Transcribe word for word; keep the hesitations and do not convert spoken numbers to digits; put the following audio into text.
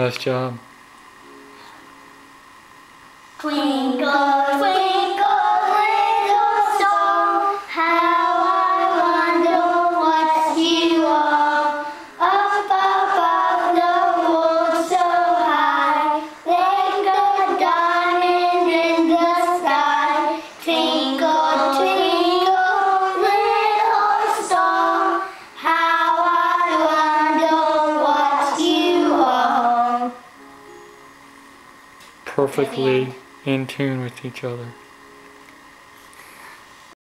Nice job. Twinkle, twinkle, little star, how I wonder what you are. Up above the world so high, like a diamond in the sky. Twinkle, twinkle, little star, how I wonder what you are. Perfectly in tune with each other.